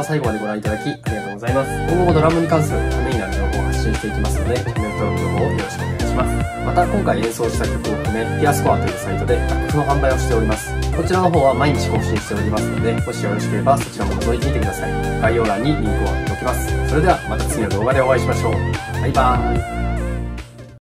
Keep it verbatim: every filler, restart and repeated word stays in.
は最後までご覧いただきありがとうございます。今後もドラムに関するためになる情報を発信していきますので、チャンネル登録の方をよろしくお願いします。また今回演奏した曲を含め、ピアスコアというサイトで楽譜の販売をしております。こちらの方は毎日更新しておりますので、もしよろしければそちらも覗いてみてください。概要欄にリンクを貼っておきます。それではまた次の動画でお会いしましょう。バイバーイ。